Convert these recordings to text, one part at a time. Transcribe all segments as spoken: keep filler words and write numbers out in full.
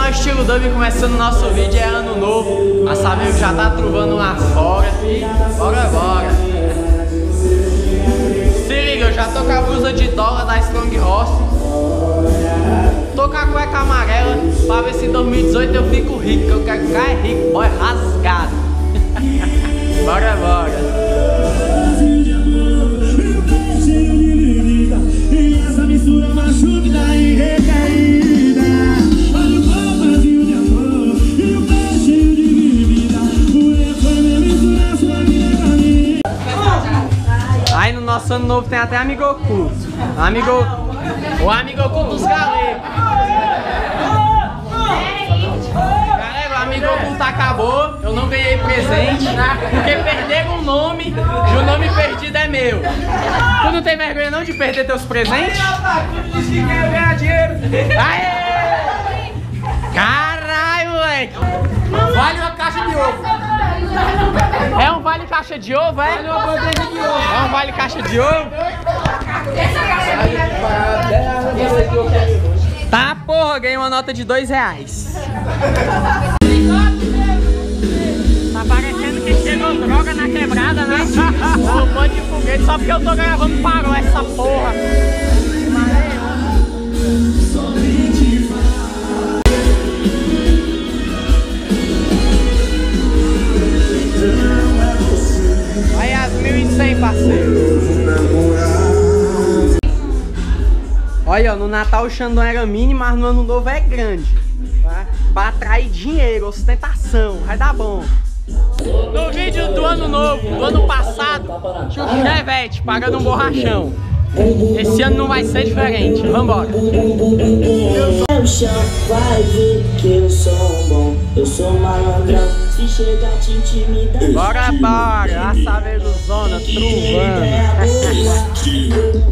canal Estilo Dub, começando o nosso vídeo, é ano novo. A Sabrina já tá truvando lá fora. Bora, bora. Se liga, eu já tô com a blusa de dólar da Strong Horse. Tô com a cueca amarela pra ver se em dois mil e dezoito eu fico rico, que eu quero ficar rico, boy, rasgado. Bora, bora. Aí no nosso ano novo tem até amigo oculto. Amigo, o amigo oculto dos galegos. Galera, o amigo oculto acabou. Eu não ganhei presente porque perderam o nome e o nome perdido é meu. Tu não tem vergonha não de perder teus presentes? Tu disse que quer ganhar dinheiro. Aê! Caralho, moleque! Vale uma caixa de ovo. É um vale caixa de ovo, é? Vale uma bandeja de ovo. É um vale caixa de ovo? Tá, porra, ganhei uma nota de dois reais. Tá parecendo que chegou droga na quebrada, né? Um monte de foguete só porque eu tô gravando parou essa porra. Aí as mil e cem, parceiro. Olha, no Natal o Xandão era mini, mas no Ano Novo é grande, tá? Pra atrair dinheiro, ostentação, vai dar bom. No vídeo do Ano Novo, do ano passado, tinha um Chevette pagando um borrachão. Esse ano não vai ser diferente, vambora. No chão, vai ver que eu sou bom, eu sou malandrão, se chegar te intimidar. Bora, bora, a Saveiro Zona, truvando.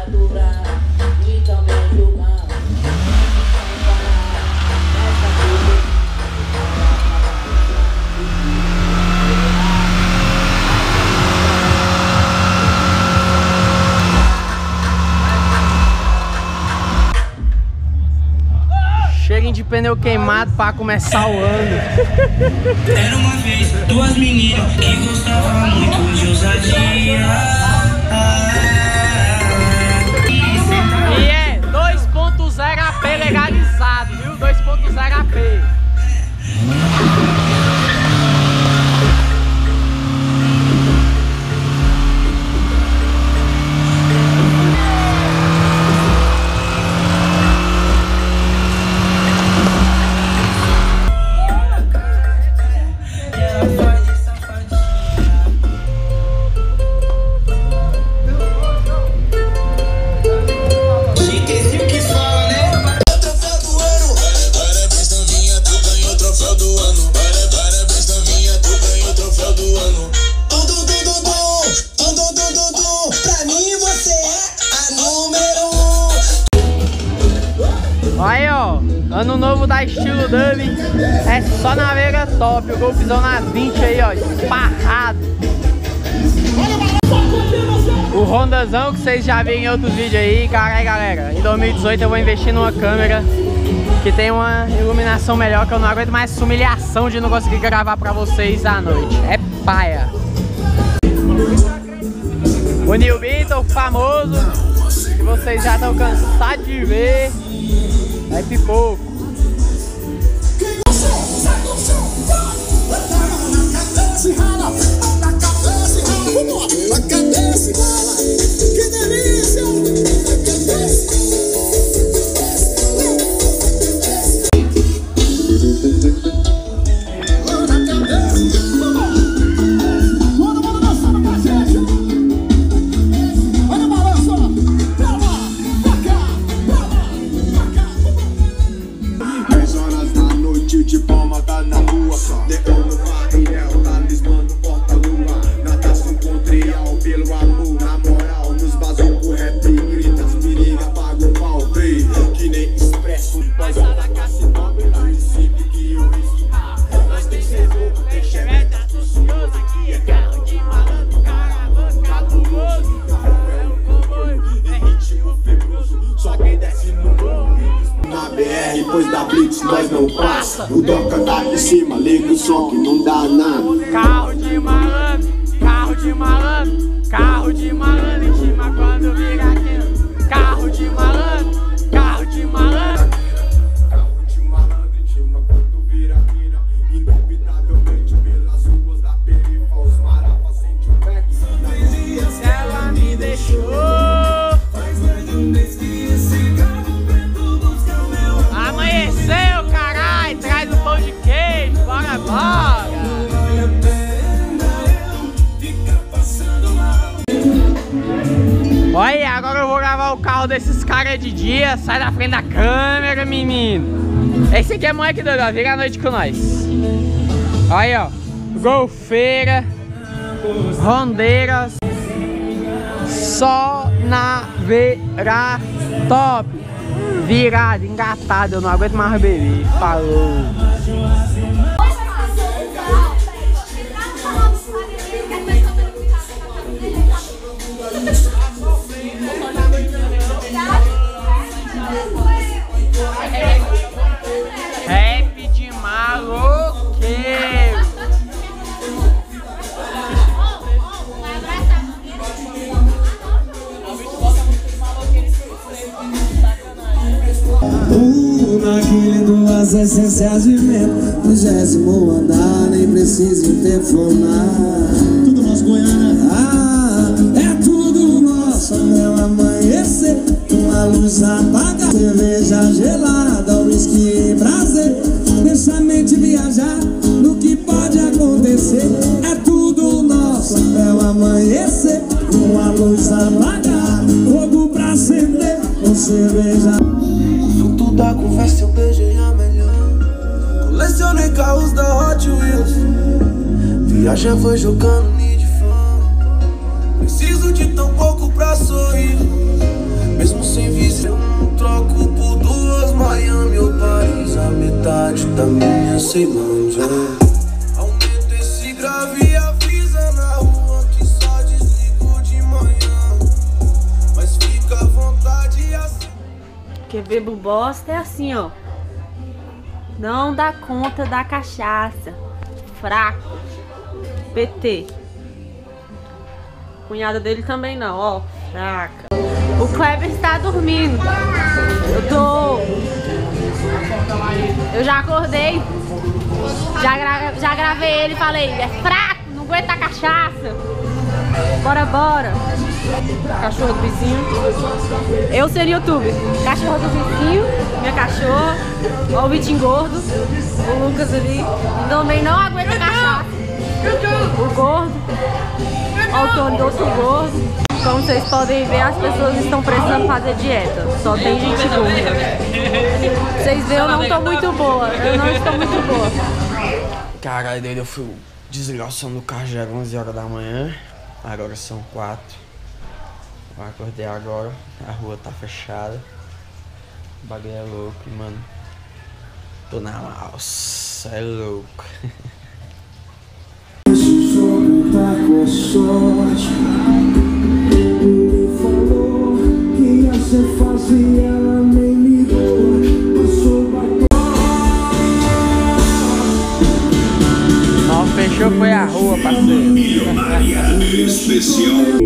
Cheguem de pneu queimado pra começar o ano. Era uma vez duas meninas que gostavam muito de ousadia. E é dois ponto zero A P legalizado, viu? dois ponto zero A P. Aí, ó, ano novo da Estilo Dub, é só na Veiga top, o golpezão nas vinte aí, ó, esparrado. O Hondazão que vocês já viram em outros vídeos aí, caralho, galera, em dois mil e dezoito eu vou investir numa câmera que tem uma iluminação melhor, que eu não aguento mais essa humilhação de não conseguir gravar pra vocês à noite, é paia. O New Beetle famoso, que vocês já estão cansados de ver. Vai pipoco. depois da blitz nós não passa. O Doca tá em cima, liga o som que não dá nada. Carro de malandro, carro de malandro, carro de malandro em cima quando vira aquilo. Carro de malandro, carro de malandro. Carro de malandro em cima quando vira mina. Indubitavelmente pelas ruas da perifa os marafas sente o back. Ela me deixou. Amanheceu, caralho, traz o pão de queijo, bora, bora. Olha, agora eu vou gravar o carro desses caras de dia. Sai da frente da câmera, menino. Esse aqui é moleque doido, ó, vira a noite com nós. Olha, ó, golfeira, rondeiras, só na veira top. Virado, engatado, eu não aguento mais beber. Falou. Rap de maloqueiro. Uh, naquele duas essências de vento, vigésimo andar, nem preciso interfonar. Tudo nosso Goiânia. Ah, é tudo nosso, é o amanhecer, uma luz apagada, cerveja gelada, whisky e prazer. Deixa a mente viajar no que pode acontecer. É tudo nosso, é o amanhecer, uma luz apagada, fogo pra acender, com cerveja. Fruto da conversa eu beijei a melhor. Colecionei carros da Hot Wheels. Viagem foi jogando Need for. Preciso de tão pouco pra sorrir. Mesmo sem visão eu não troco por duas Miami ou Paris. A metade da minha Ceilândia. Aumenta esse grave e avisa na rua que só desligo de manhã. Mas fica à vontade assim. Porque bebo bosta é assim, ó. Não dá conta da cachaça. Fraco. P T. Cunhada dele também não, ó. Fraca. O Kleber está dormindo. Eu tô... Eu já acordei. Já, gra... já gravei ele e falei, é fraco, não aguenta a cachaça. Bora, bora. Cachorro do vizinho. Eu ser youtuber. Cachorro do vizinho, minha cachorra. Ó o Vitinho gordo. O Lucas ali. Também não aguenta cachaça. O gordo. Ó o Tony do outro gordo. Como vocês podem ver, as pessoas estão precisando fazer dieta. Só tem gente gorda. Vocês veem, eu não tô muito boa. Eu não estou muito boa. Caralho, daí eu fui desligar o som do carro, já era onze horas da manhã. Agora são quatro. Eu acordei agora, a rua tá fechada. O bagulho é louco, mano. Tô na mouse, é louco. Esse jogo tá com sorte. Ele falou que ia ser fácil e ela nem ligou. Passou batom. Não, fechou foi a rua, parceiro. Milionária especial.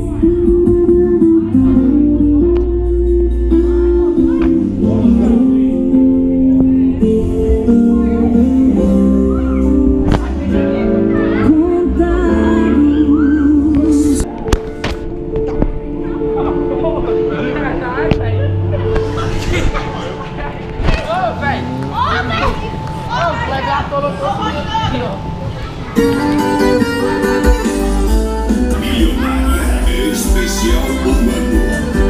Milionária especial urbano.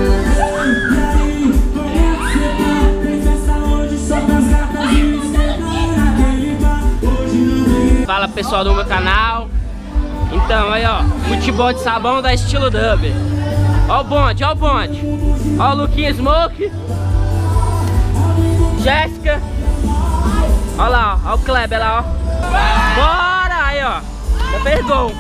Fala pessoal do meu canal. Então aí ó, futebol de sabão da estilo dub. Ó o bonde, ó o bonde. Ó o Luquinha Smoke, Jéssica. Ó lá, ó, ó o Kleber lá, ó. Bora! Aí ó, já fez gol.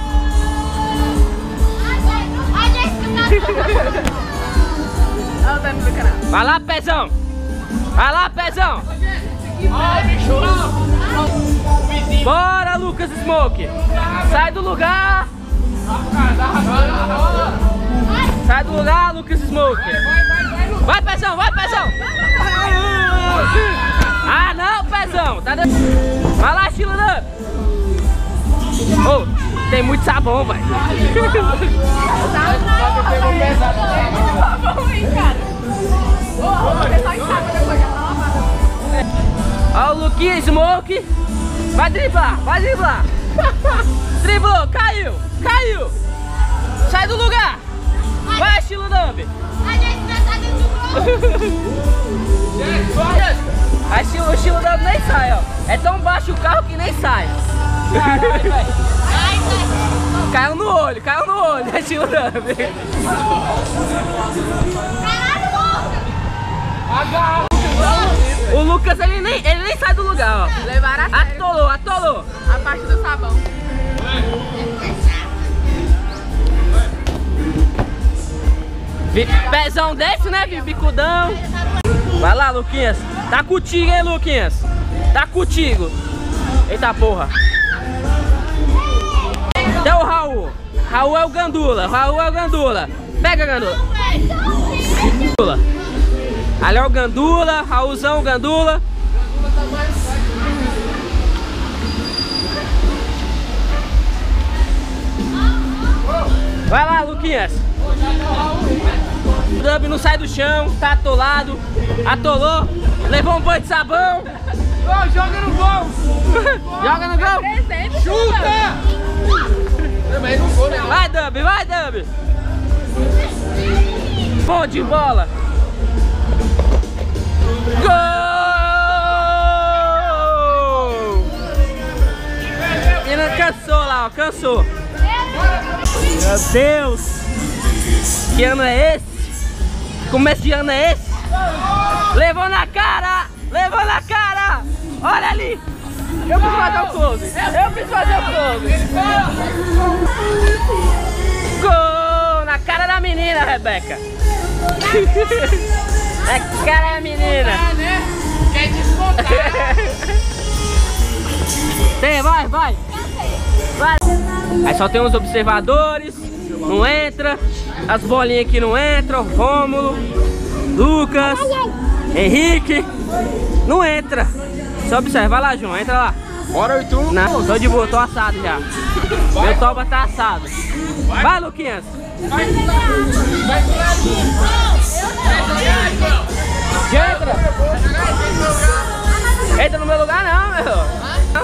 Vai lá, pezão. Vai lá, pezão. Bora, Lucas Smoke. Sai do lugar. Sai do lugar, Lucas Smoke. Vai, pezão, vai, pezão. Ah, não, pezão. Tá dando... Vai lá, Chilo Dub. Oh, tem muito sabão, velho. Ó o Luquinha Smoke. Vai driblar, vai driblar. Driblou, caiu, caiu. Sai do lugar. Vai, Estilo Dub. Aí o Estilo Dub nem sai, ó. É tão baixo o carro que nem sai. Caiu no olho, caiu no olho. É Estilo Dub. O Lucas, ele nem, ele nem sai do lugar, ó. Levaram a sério. Atolou, atolou. A parte do sabão. Vi, pezão desse, né, Vi? Bicudão. Vai lá, Luquinhas. Tá contigo, hein, Luquinhas? Tá contigo. Eita porra. Até o Raul. Raul é o Gandula. Raul é o Gandula. Pega, Gandula. Gandula. Ali é o Gandula, Raulzão, Gandula. Vai lá, Luquinhas. O Dub não sai do chão, tá atolado. Atolou, levou um banho de sabão. Oh, joga no gol. Joga no gol. Chuta. Vai, Dub, vai, Dub. Bom de bola. Gol! Ele cansou lá, ó, cansou. Meu Deus! Que ano é esse? Que começo de ano é esse? Levou na cara! Levou na cara! Olha ali! Eu preciso fazer o close! Eu preciso fazer o close! Gol! Na cara da menina, Rebeca! É cara da menina! Quer descontar? Tem, vai, vai! Vai! Aí só tem uns observadores, não entra, as bolinhas aqui não entram, Rômulo, Lucas, Henrique, não entra. Só observa, vai lá, João, entra lá. Bora, Itu. Não, tô de boa, tô assado já. Meu toba tá assado. Vai, Luquinhas. Entra. Entra no meu lugar não, meu. Não.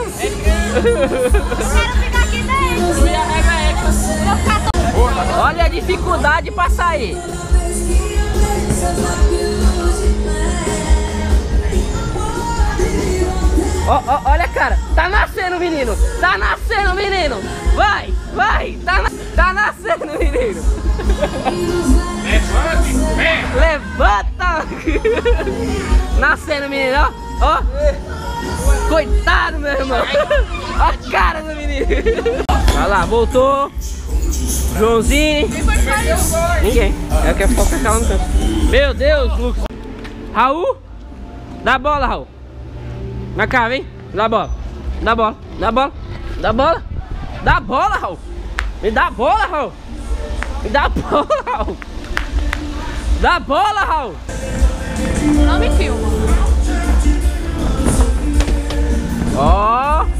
Olha a dificuldade pra sair. Ó, ó, olha, cara, tá nascendo, menino. Tá nascendo, menino. Vai, vai, tá, na... tá nascendo, menino. Levanta. Nascendo, menino, ó. Ó. Coitado, meu irmão. Ó a cara do menino. Vai lá, voltou. Joãozinho. Ninguém. É que é focar calma no canto. Meu Deus, Lucas. Raul. Dá a bola, Raul. Na cara, vem. Dá a bola. Dá a bola. Dá a bola. Dá a bola. Dá a bola, Raul. Me dá a bola, Raul. Me dá a bola, Raul. Dá a bola, Raul. Não me filma. Ó. Oh.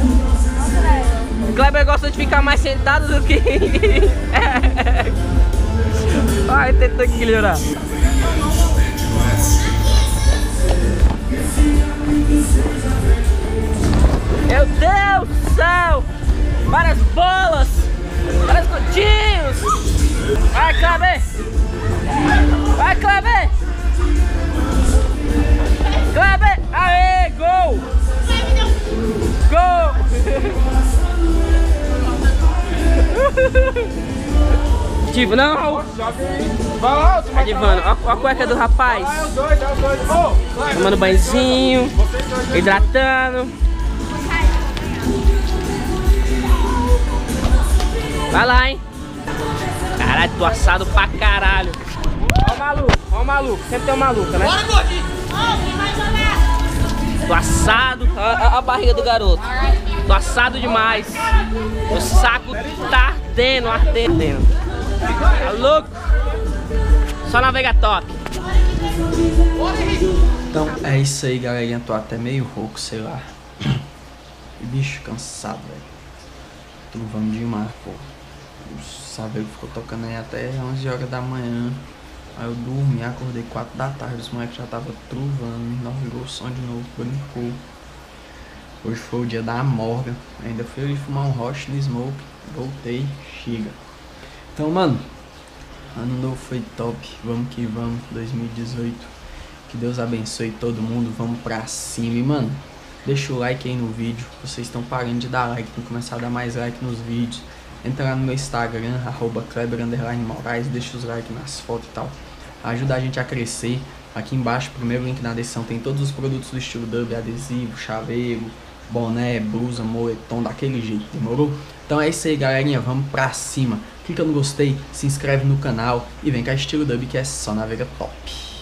O Kleber gosta de ficar mais sentado do que... Ai, tentou equilibrar. Meu Deus do céu! Várias bolas! Vários pontinhos! Vai, Kleber! Vai, Kleber! Kleber! Aê, gol! Gol! Tipo, não! Vai lá, tu vai Adivando, ó a cueca do rapaz. lá, é os dois, é os dois. Ô, vai. Tomando banhozinho, hidratando. Vai lá, hein? Caralho, tô assado pra caralho. Ó o maluco, ó o maluco. Sempre tem um maluco, né? Bora, gordinho. Tô assado. Olha a barriga do garoto. Tô assado demais. O saco tá ardendo, ardendo. Tá louco? Só navega top. Então é isso aí, galerinha. Tô até meio rouco, sei lá. E bicho, cansado, velho. Truvando demais, pô. O Saveiro ficou tocando aí até onze horas da manhã. Aí eu dormi, acordei quatro da tarde. Os moleques já tava truvando. Não ligou o som de novo, brincou. Hoje foi o dia da Morgan. Ainda fui fumar um Roche no Smoke. Voltei, chega. Então, mano, ano novo foi top. Vamos que vamos, dois mil e dezoito. Que Deus abençoe todo mundo. Vamos pra cima. E, mano, deixa o like aí no vídeo. Vocês estão parando de dar like. Tem que começar a dar mais like nos vídeos. Entra lá no meu Instagram, arroba Kleber underline Moraes. Deixa os likes nas fotos e tal. Ajuda a gente a crescer. Aqui embaixo, primeiro link na descrição, tem todos os produtos do estilo dub, adesivo, chaveiro, boné, blusa, moletom, daquele jeito, demorou? Então é isso aí, galerinha, vamos pra cima. Clica no gostei, se inscreve no canal e vem cá estilo dub que é só navega top.